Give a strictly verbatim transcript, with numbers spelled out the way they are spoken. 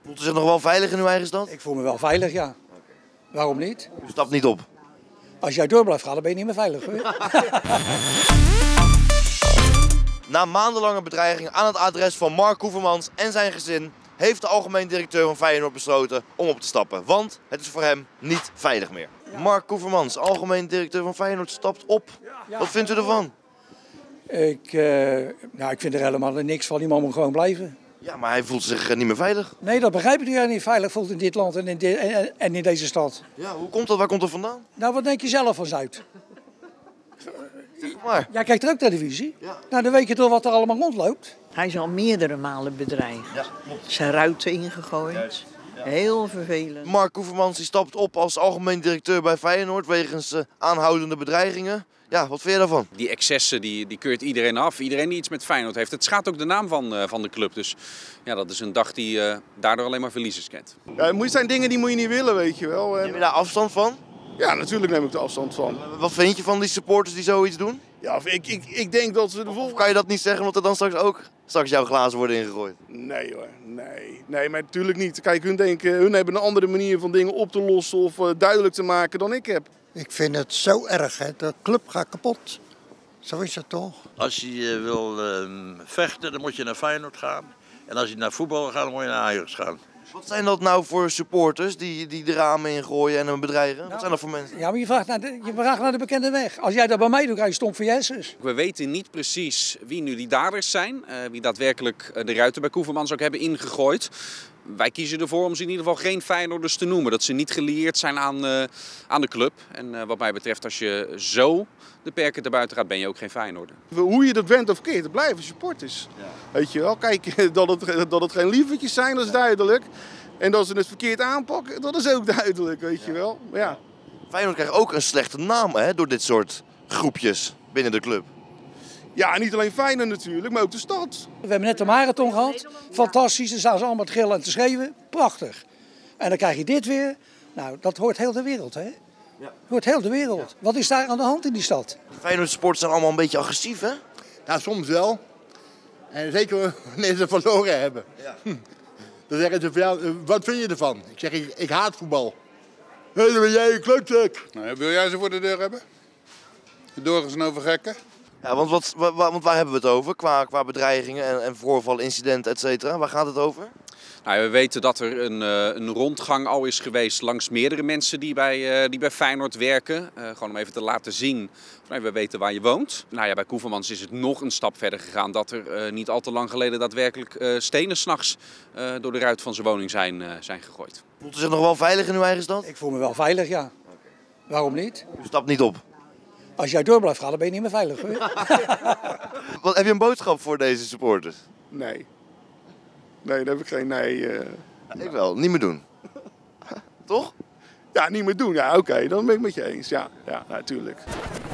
Voelt u zich nog wel veilig in uw eigen stad? Ik voel me wel veilig, ja. Waarom niet? U stapt niet op. Als jij door blijft gaan, dan ben je niet meer veilig, hoor. Na maandenlange bedreigingen aan het adres van Mark Koevermans en zijn gezin heeft de algemeen directeur van Feyenoord besloten om op te stappen. Want het is voor hem niet veilig meer. Ja. Mark Koevermans, algemeen directeur van Feyenoord, stapt op. Ja. Wat vindt u ervan? Ik, uh, nou, ik vind er helemaal niks van. Die man moet gewoon blijven. Ja, maar hij voelt zich niet meer veilig. Nee, dat begrijp ik niet. Hij niet veilig voelt in dit land en in, dit, en, en in deze stad. Ja, hoe komt dat? Waar komt dat vandaan? Nou, wat denk je zelf van Zuid? Zeg maar. Jij kijkt er ook televisie? Ja. Nou, dan weet je toch wat er allemaal rondloopt? Hij is al meerdere malen bedreigd. Ja, zijn ruiten ingegooid. Juist. Ja. Heel vervelend. Mark Koevermans die stapt op als algemeen directeur bij Feyenoord wegens uh, aanhoudende bedreigingen. Ja, wat vind je daarvan? Die excessen die, die keurt iedereen af. Iedereen die iets met Feyenoord heeft. Het schaadt ook de naam van, uh, van de club. Dus ja, dat is een dag die uh, daardoor alleen maar verliezers kent. Ja, het zijn dingen die moet je niet willen, weet je wel. En... Neem je daar afstand van? Ja, natuurlijk neem ik er afstand van. Wat vind je van die supporters die zoiets doen? Ja, ik, ik, ik denk dat ze de volgende... Of kan je dat niet zeggen omdat er dan straks ook straks jouw glazen worden ingegooid? Nee hoor, nee. Nee, maar natuurlijk niet. Kijk, hun, denken, hun hebben een andere manier van dingen op te lossen of uh, duidelijk te maken dan ik heb. Ik vind het zo erg, hè. De club gaat kapot. Zo is het toch? Als je uh, wil uh, vechten, dan moet je naar Feyenoord gaan. En als je naar voetbal gaat, dan moet je naar Ajax gaan. Wat zijn dat nou voor supporters die, die de ramen ingooien en hem bedreigen? Nou, wat zijn dat voor mensen? Ja, maar je vraagt, naar de, je vraagt naar de bekende weg. Als jij dat bij mij doet, ga je stomp voor Jezus. We weten niet precies wie nu die daders zijn. Uh, wie daadwerkelijk de ruiten bij Koevermans ook hebben ingegooid. Wij kiezen ervoor om ze in ieder geval geen Feyenoorders te noemen. Dat ze niet gelieerd zijn aan, uh, aan de club. En uh, wat mij betreft, als je zo de perken erbuiten gaat, ben je ook geen Feyenoorder. Hoe je dat bent of keert, het blijven supporters. Ja. Weet je wel, kijk, dat het, dat het geen lievertjes zijn, dat is duidelijk. En dat ze het verkeerd aanpakken, dat is ook duidelijk, weet je wel. Ja. Feyenoord krijgt ook een slechte naam, hè, door dit soort groepjes binnen de club. Ja, niet alleen Feyenoord natuurlijk, maar ook de stad. We hebben net de marathon gehad. Fantastisch, dan staan ze allemaal te gillen en te schreeuwen. Prachtig. En dan krijg je dit weer. Nou, dat hoort heel de wereld, hè? Ja. Hoort heel de wereld. Ja. Wat is daar aan de hand in die stad? Feyenoord supporters zijn allemaal een beetje agressief, hè? Ja, soms wel. En zeker wanneer ze verloren hebben. Ja. Hm. Dan zeggen ze van, ja, wat vind je ervan? Ik zeg, ik, ik haat voetbal. Hé, hey, dan ben jij een klootzak. Nou, wil jij ze voor de deur hebben? Doorgesnoven gekken? Ja, want, wat, wa, want waar hebben we het over qua, qua bedreigingen en, en voorvallen, incidenten, et cetera? Waar gaat het over? Nou, we weten dat er een, een rondgang al is geweest langs meerdere mensen die bij, uh, die bij Feyenoord werken. Uh, gewoon om even te laten zien, nou, we weten waar je woont. Nou ja, bij Koevermans is het nog een stap verder gegaan dat er uh, niet al te lang geleden daadwerkelijk uh, stenen 's nachts uh, door de ruit van zijn woning zijn, uh, zijn gegooid. Voelt u zich nog wel veilig in uw eigen stad? Ik voel me wel veilig, ja. Okay. Waarom niet? U stapt niet op? Als jij door blijft gaan, dan ben je niet meer veilig, hoor. Wat, heb je een boodschap voor deze supporters? Nee. Nee, daar heb ik geen nee. Uh... Ja, ik wel, niet meer doen. Toch? Ja, niet meer doen. Ja, oké, okay, dan ben ik met je eens. Ja, ja, natuurlijk.